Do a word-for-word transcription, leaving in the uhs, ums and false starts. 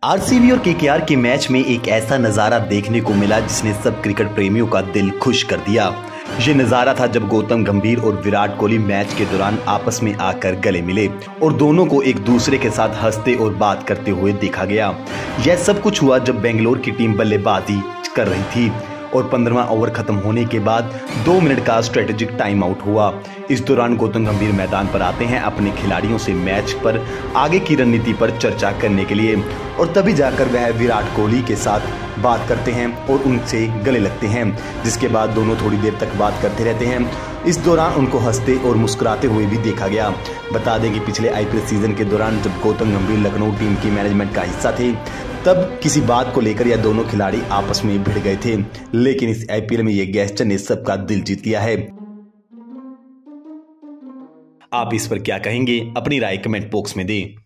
RCB और KKR के match में एक ऐसा नजारा देखने को मिला जिसने सब क्रिकेट प्रेमियों का दिल खुश कर दिया। ये नजारा था जब गौतम गंभीर और विराट कोहली मैच के दौरान आपस में आकर गले मिले और दोनों को एक दूसरे के साथ हंसते और बात करते हुए देखा गया। यह सब कुछ हुआ जब बेंगलोर की टीम बल्लेबाजी कर रही थी और पंद्रहवां ओवर खत्म होने के बाद दो मिनट का स्ट्रेटेजिक टाइम आउट हुआ। इस दौरान गौतम गंभीर मैदान पर आते हैं अपने खिलाड़ियों से मैच पर आगे की रणनीति पर चर्चा करने के लिए और तभी जाकर वह विराट कोहली के साथ बात करते हैं और उनसे गले लगते हैं, जिसके बाद दोनों थोड़ी देर तक बात करते रहते हैं। इस दौरान उनको हंसते और मुस्कुराते हुए भी देखा गया। बता दें कि पिछले आईपीएल सीजन के दौरान जब गौतम गंभीर लखनऊ टीम की मैनेजमेंट का हिस्सा थे तब किसी बात को लेकर यह दोनों खिलाड़ी आपस में भिड़ गए थे, लेकिन इस आईपीएल में ये गैस्चर ने सबका दिल जीत लिया है। आप इस पर क्या कहेंगे? अपनी राय कमेंट बॉक्स में दें।